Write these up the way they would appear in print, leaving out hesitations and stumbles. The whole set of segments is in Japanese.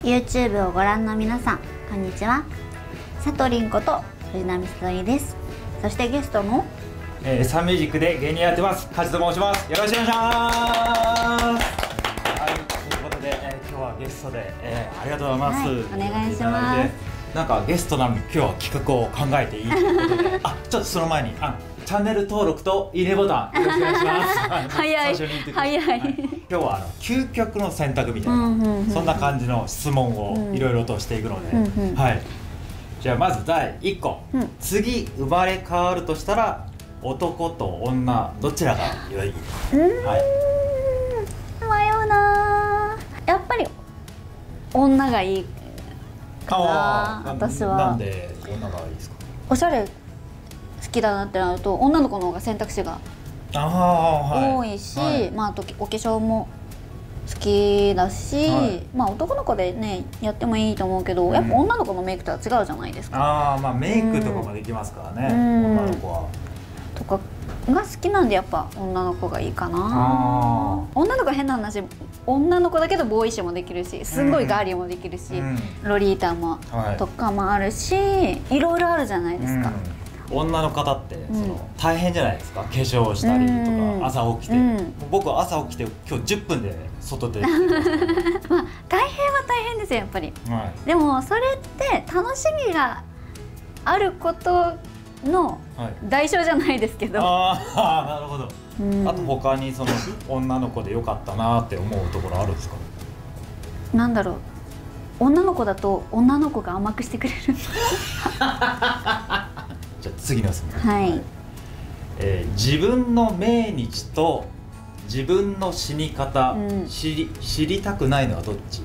YouTube をご覧の皆さん、こんにちは。さとりんこと藤波さとりです。そしてゲストのサンミュージックで芸人やってますカジと申します。よろしくお願いします。はい、ということで、今日はゲストで、ありがとうございます、 はい、お願いします。 なんかゲストなのに今日は企画を考えていいということでちょっとその前にチャンネル登録といいねボタンよろしくお願いします早い早い、 今日は究極の選択みたいな、そんな感じの質問をいろいろとしていくので、はい、じゃあまず第1個、次生まれ変わるとしたら男と女どちらが良い？はい、 迷うな。やっぱり女がいいかな。私はなんで女がいいですか？ おしゃれ好きだなってなると女の子の方が選択肢が多いし、まああとお化粧も好きだし、まあ男の子でねやってもいいと思うけど、やっぱ女の子のメイクとは違うじゃないですか。 まあメイクとかもできますからね、女の子は。とかが好きなんでやっぱ女の子がいいかな。女の子変な話、女の子だけどボーイッシュもできるし、すんごいガーリーもできるし、ロリータもとかもあるし、いろいろあるじゃないですか。 女の方って大変じゃないですか、化粧したりとか朝起きて、僕は朝起きて今日10分で外出てまあ大変は大変ですよやっぱり、でもそれって楽しみがあることの代償じゃないですけど、 なるほど。あと他にその女の子で良かったなって思うところあるんですか？ なんだろう、女の子だと女の子が甘くしてくれるじゃあ次の質問。 はい、 自分の命日と自分の死に方、知りたくないのはどっち？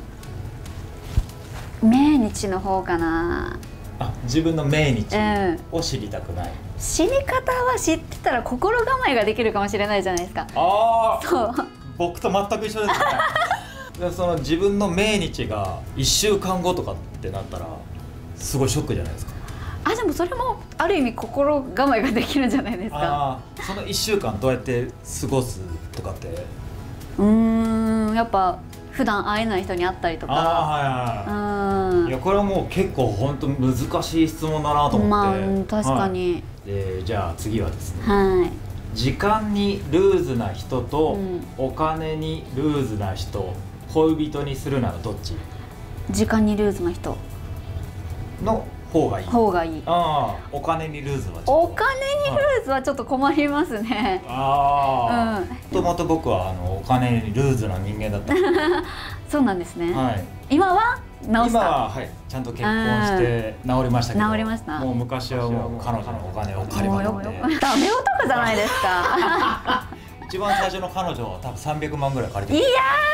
命日の方かな。 自分の命日を知りたくない、 死に方は知ってたら心構えができるかもしれないじゃないですか。 そう僕と全く一緒ですねその自分の命日が1週間後とかってなったらすごいショックじゃないですか。でもそれもある意味心構えができるんじゃないですか。 その1週間どうやって過ごすとかって、 やっぱ普段会えない人に会ったりとか。 いやこれはもう結構本当難しい質問だなと思って。 確かに。 じゃあ次はですね、時間にルーズな人とお金にルーズな人、恋人にするならどっち？ 時間にルーズな人の方がいい。お金にルーズはお金にルーズはちょっと困りますね。 もともと僕はお金にルーズな人間だったそうなんですね。今は直した？ 今はちゃんと結婚して治りましたけど、 治りました。 もう昔はもう彼女のお金を借りまくってダメ男じゃないですか一番最初の彼女は多分300万ぐらい借りていや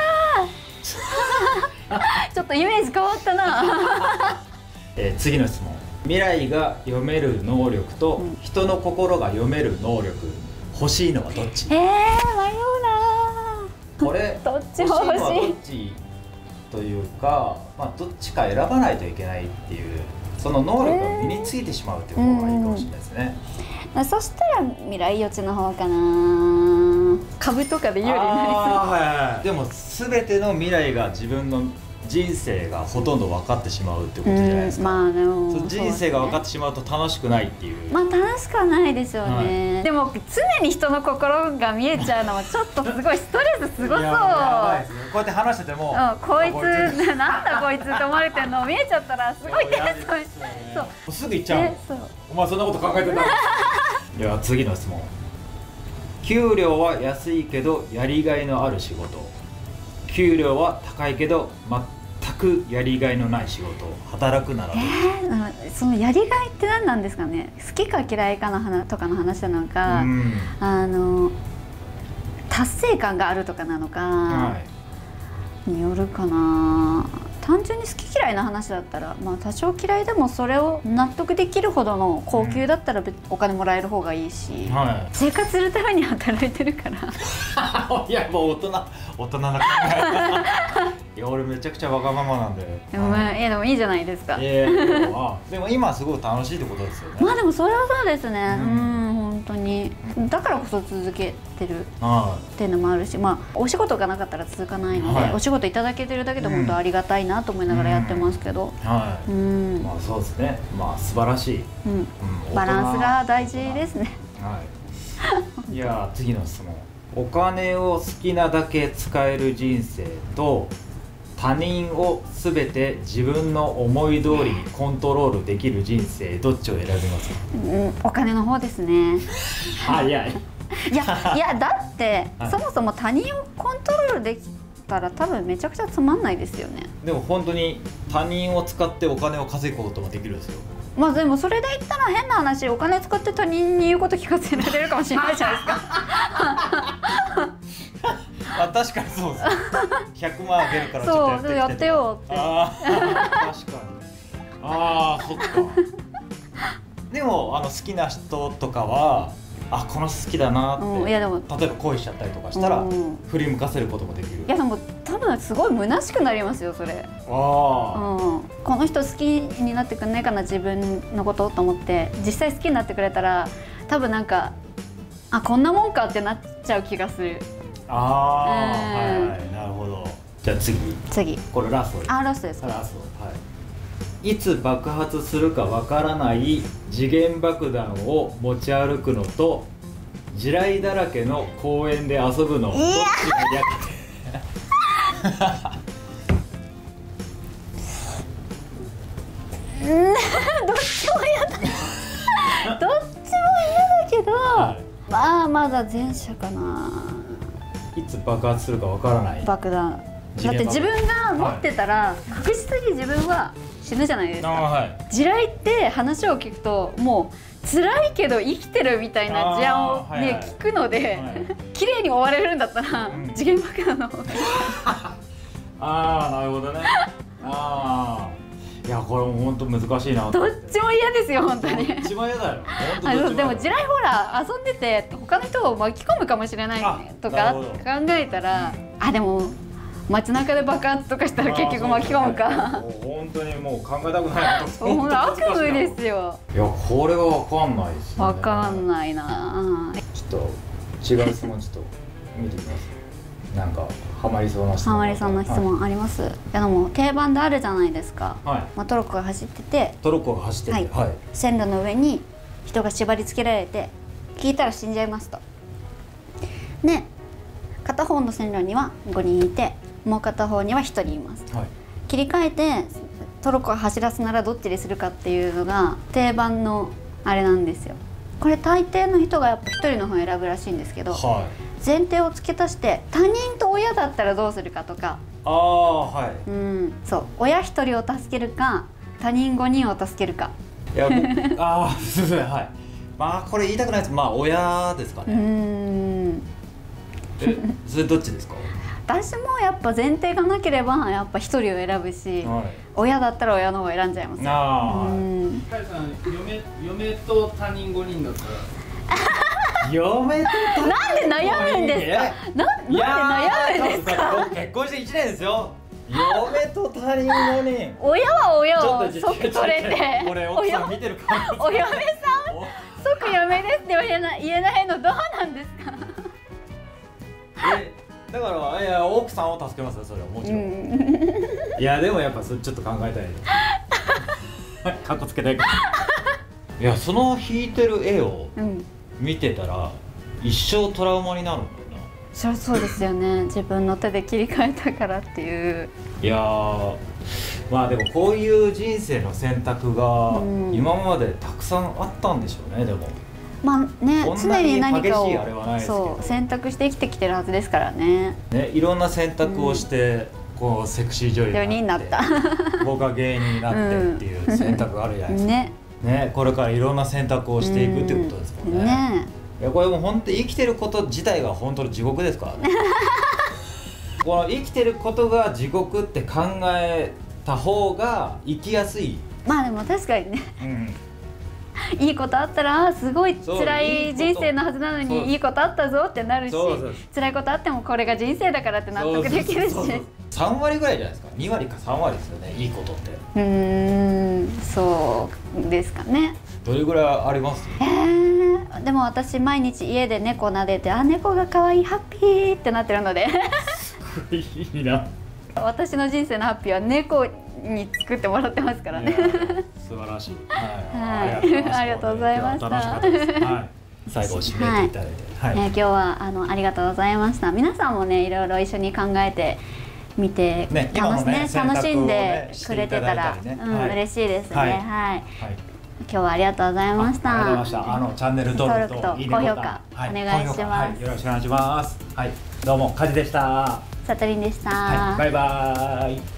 ちょっとイメージ変わったな次の質問。未来が読める能力と人の心が読める能力、欲しいのはどっち？ 迷うな。 これどっちも欲しい。 どっちというか、どっちか選ばないといけないっていう、その能力が身についてしまうっていう方がいいかもしれないですね。 そしたら未来予知の方かな。株とかで有利になりそう。 でも全ての未来が自分の人生がほとんど分かってしまうってことじゃないですか。 でも人生が分かってしまうと楽しくないっていう。 楽しくはないでしょうね。でも常に人の心が見えちゃうのはちょっとすごいストレスすごそう。 やばいですね。こうやって話しててもこいつなんだこいつって思われてるの見えちゃったらすごいそうすぐ言っちゃう。お前そんなこと考えてんだでは次の質問。給料は安いけどやりがいのある仕事、給料は高いけど全くやりがいのない仕事、働くならどっち？ そのやりがいって何なんですかね。好きか嫌いかのとかの話なのか、達成感があるとかなのかによるかな。単純に好き嫌いな話だったら、多少嫌いでもそれを納得できるほどの高級だったらお金もらえる方がいいし、生活するために働いてるからいやもう大人な考えいや俺めちゃくちゃわがままなんで。 でもいいじゃないですか。 でも今すごい楽しいってことですよね。 でもそれはそうですね。本本当にだからこそ続けてるっていうのもあるし、まあお仕事がなかったら続かないので、お仕事いただけてるだけで本当ありがたいなと思いながらやってますけど、 まあそうですね、まあ素晴らしい、 バランスが大事ですね。 いや次の質問、お金を好きなだけ使える人生と他人を全て自分の思い通りにコントロールできる人生、どっちを選びますか？ お金の方ですね。 早い。 いやだって、そもそも他人をコントロールできたら多分めちゃくちゃつまんないですよね。 でも本当に他人を使ってお金を稼ぐこともできるんですよ。 まあでもそれで言ったら変な話、お金使って他人に言うこと聞かせられるかもしれないじゃないですか。 あ、確かにそうです。100万あげるからちょっとやってよって。 ああ、確かに。ああ、そっか。でも好きな人とかは、あ、この人好きだなって、 いやでも例えば恋しちゃったりとかしたら、振り向かせることもできる。 いやでも多分すごい虚しくなりますよそれ。 この人好きになってくんないかな自分のことと思って、実際好きになってくれたら多分なんか、あ、こんなもんかってなっちゃう気がする。 はい、なるほど。じゃあ次これラストです。 ラストですか。 ラスト、はい。いつ爆発するかわからない時限爆弾を持ち歩くのと地雷だらけの公園で遊ぶの、どっちが嫌か。 どっちも嫌だ。どっちも嫌だけど、まあまだ前者かな。 いつ爆発するかわからない爆弾。だって自分が持ってたら確実に自分は死ぬじゃないですか。地雷って話を聞くともう辛いけど生きてるみたいな事案をね聞くので、綺麗に終われるんだったら時限爆弾の方がいい。 なるほどね。いや、これも本当難しいな。 どっちも嫌ですよ本当に。 どっちも嫌だよ。 でも地雷ほら遊んでて他の人を巻き込むかもしれないとか考えたら、でも街中で爆発とかしたら結局巻き込むか。 本当にもう考えたくないな。 本当悪夢ですよ。 いや、これは分かんないですね。 分かんないな。 ちょっと違う質問ちょっと見てみます。なんかハマりそうな質問。 ハマりそうな質問あります。いやでも定番であるじゃないですか。トロッコが走ってて。 トロッコが走ってて。 線路の上に人が縛り付けられて、聞いたら死んじゃいますと。で、片方の線路には5人いて、もう片方には1人います。切り替えてトロッコが走らすならどっちにするかっていうのが定番のあれなんですよ。これ大抵の人がやっぱ1人の方を選ぶらしいんですけど、前提を付け足して他人と親だったらどうするかとか、そう、親1人を助けるか他人5人を助けるか。 いや、まあこれ言いたくないです。まあ親ですかね。それどっちですか？ 私もやっぱ前提がなければやっぱ1人を選ぶし、親だったら親の方を選んじゃいます。 嫁と他人5人だったら。 嫁となんで悩むんですか？なんで悩むんですか？ 結婚して1年ですよ。嫁と他人5人。 親は親を即取れて。 これ奥さん見てるかも。 お嫁さん即嫁ですって言えないのどうなんですか？ だからいや奥さんを助けますよ、それはもちろん。いやでもやっぱちょっと考えたい。かっこつけたいから。いや、その引いてる絵を見てたら一生トラウマになるんだよな。 そりゃそうですよね。自分の手で切り替えたからっていう。 いやまあでもこういう人生の選択が今までたくさんあったんでしょうね。でもまあね、常に何かを選択して生きてきてるはずですからね。 いろんな選択をして、こうセクシー女優になって、僕は芸人になってっていう選択があるじゃないですか。ね、これからいろんな選択をしていくっていうことですもんね。いや、これも本当に生きてること自体が本当に地獄ですからね。この生きてることが地獄って考えた方が生きやすい。 まあでも確かにね。いいことあったらすごい辛い人生のはずなのにいいことあったぞってなるし、辛いことあってもこれが人生だからって納得できるし。 3割ぐらいじゃないですか。2割か3割ですよね、いいことって。 そうですかね。 どれぐらいあります？ でも私毎日家で猫撫でて、あ、猫が可愛い、ハッピーってなってるのでいいな。 私の人生のハッピーは猫に作ってもらってますからね。 素晴らしい。 はい、ありがとうございました。 楽しかったです。はい。最後締めていただいて、 今日はありがとうございました。皆さんもね、いろいろ一緒に考えてみて、楽しんでくれてたら嬉しいですね。はい。今日はありがとうございました。 ありがとうございました。チャンネル登録と高評価お願いします。よろしくお願いします。はい、どうもカジでした。 さとりんでした。 バイバイ。